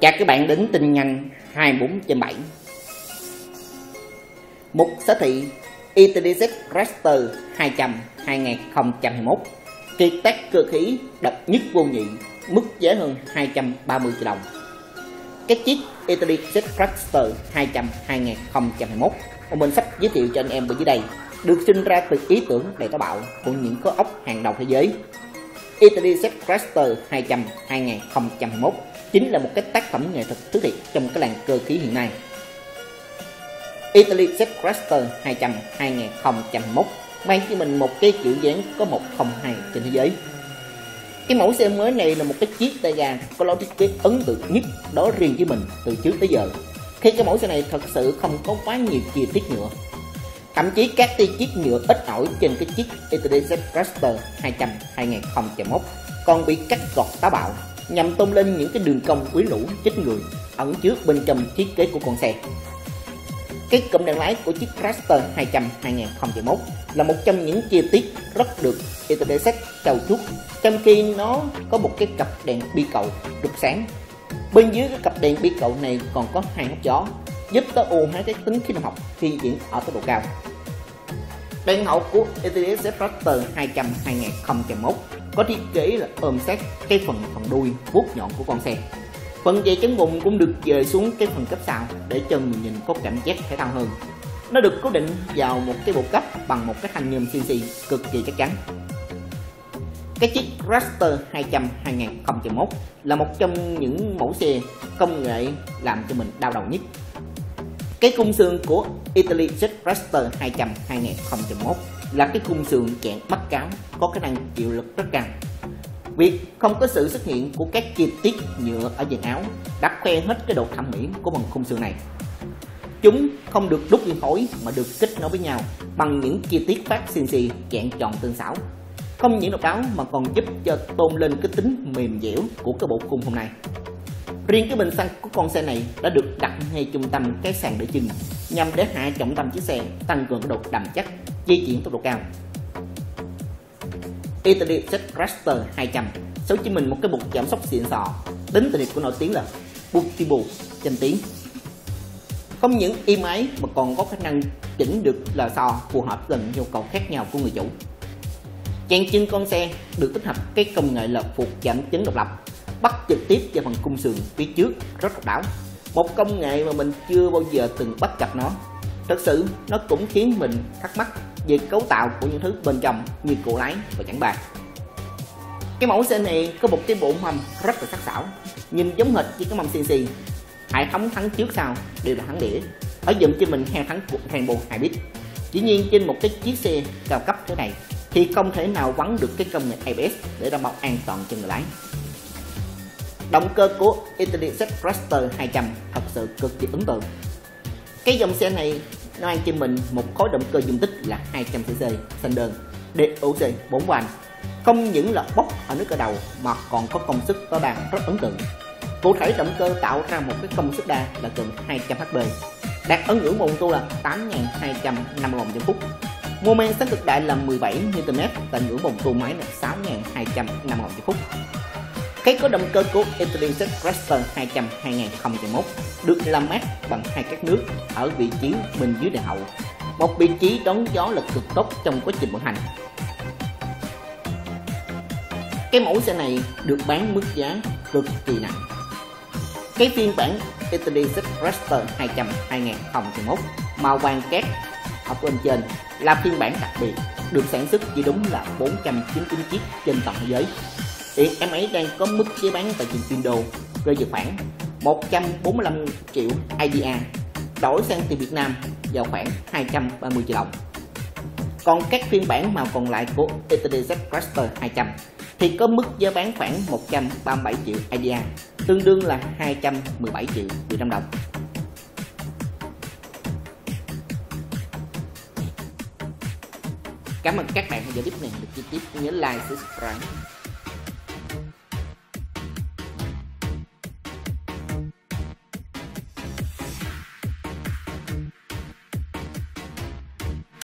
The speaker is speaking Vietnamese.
Chào các bạn đến tin nhanh 24/7. Mục giá thị ETDZ Raster 200 2021 kiệt tác cơ khí độc nhất vô nhị, mức giá hơn 230 triệu đồng. Cái chiếc ETDZ Raster 200 2021 mà mình sắp giới thiệu cho anh em ở dưới đây được sinh ra từ ý tưởng đầy táo bạo của những khối óc hàng đầu thế giới. ETDZ Raster 200 2021 chính là một cái tác phẩm nghệ thuật thứ thiệt trong cái làng cơ khí hiện nay. ETDZ Raster 200 2021 mang cho mình một cái kiểu dáng có 102 trên thế giới. Cái mẫu xe mới này là một cái chiếc tay ga có lối thiết kế ấn tượng nhất đó riêng với mình từ trước tới giờ, khi cái mẫu xe này thật sự không có quá nhiều chi tiết nhựa. Thậm chí các chi tiết nhựa ít ỏi trên cái chiếc ETDZ Raster 200 2021 còn bị cắt gọt táo bạo nhằm tôn lên những cái đường cong quyến rũ chết người ẩn chứa bên trong thiết kế của con xe. Cái cụm đèn lái của chiếc Raster 200 2021 là một trong những chi tiết rất được ETDZ trau chuốt, trong khi nó có một cái cặp đèn bi cầu rực sáng. Bên dưới cái cặp đèn bi cầu này còn có hai hốc gió giúp tối ưu hóa cái tính khí động học khi chuyển ở tốc độ cao. Đèn hậu của ETDZ Raster 200 2021 có thiết kế là ôm sát cái phần đuôi vuốt nhọn của con xe. Phần dây chắn bùn cũng được dời xuống cái phần cấp sau để cho người nhìn có cảm giác thể thao hơn. Nó được cố định vào một cái bộ cấp bằng một cái thanh nhôm CNC cực kỳ chắc chắn. Cái chiếc Raster 200 2021 là một trong những mẫu xe công nghệ làm cho mình đau đầu nhất. Cái khung sườn của ETDZ Raster 200 2021 là cái khung sườn dạng mắt cáo có khả năng chịu lực rất cao. Việc không có sự xuất hiện của các chi tiết nhựa ở dàn áo đã khoe hết cái độ thẩm mỹ của bằng khung sườn này. Chúng không được đúc liên phối mà được kết nối với nhau bằng những chi tiết phát CNC dạng tròn tinh xảo. Không những độc đáo mà còn giúp cho tôn lên cái tính mềm dẻo của cái bộ khung hôm nay. Riêng cái bình xăng của con xe này đã được đặt ngay trung tâm cái sàn để chân nhằm để hạ trọng tâm chiếc xe, tăng cường cái độ đầm chắc, di chuyển tốc độ cao. ETDZ Raster 200 sẽ cho mình một cái bục giảm sóc xịn sò, tính từ của nổi tiếng là Bultibo danh tiếng. Không những êm ái mà còn có khả năng chỉnh được lò xo phù hợp gần nhu cầu khác nhau của người chủ. Chèn chân con xe được tích hợp cái công nghệ là phục giảm chấn độc lập, bắt trực tiếp vào phần khung sườn phía trước rất độc đáo. Một công nghệ mà mình chưa bao giờ từng bắt gặp nó. Thật sự nó cũng khiến mình thắc mắc về cấu tạo của những thứ bên trong như cổ lái và chẵn bàn. Cái mẫu xe này có một cái bộ mâm rất là sắc sảo, nhìn giống hệt với cái mâm CNC. Hệ thống thắng trước sau đều là thắng đĩa, ở dùm cho mình heo thắng của Rainbow 2 bit. Dĩ nhiên trên một cái chiếc xe cao cấp thế này thì không thể nào vắng được cái công nghệ ABS để đảm bảo an toàn cho người lái. Động cơ của ETDZ Raster 200 thật sự cực kỳ ấn tượng. Cái dòng xe này nó mang cho mình một khối động cơ dung tích là 200cc xanh đơn DOC 4 van. Không những là bốc ở nước cơ đầu mà còn có công suất tối đa rất ấn tượng. Cụ thể động cơ tạo ra một cái công suất đa là gần 200 HP, đạt ở ngưỡng mô tô là 8.250 vòng trên phút. Mô men sáng cực đại là 17 Nm tại ngưỡng vòng tua máy là 6.250 vòng trên phút. Cái có động cơ của ETDZ Raster 200 2021 được làm mát bằng hai cát nước ở vị trí bên dưới đèn hậu, một vị trí đón gió là cực tốt trong quá trình vận hành. Cái mẫu xe này được bán mức giá cực kỳ nặng. Cái phiên bản ETDZ Raster 200 2021 màu vàng cát ở bên trên là phiên bản đặc biệt, được sản xuất chỉ đúng là 499 chiếc trên toàn thế giới. Hiện em ấy đang có mức giá bán tại thị trường Indo rơi vào khoảng 145 triệu IDR, đổi sang tiền Việt Nam vào khoảng 230 triệu đồng. Còn các phiên bản màu còn lại của ETDZ Raster 200 thì có mức giá bán khoảng 137 triệu IDR, tương đương là 217 triệu Việt Nam đồng. Cảm ơn các bạn đã theo dõi clip này, được chi tiết nhớ like, subscribe.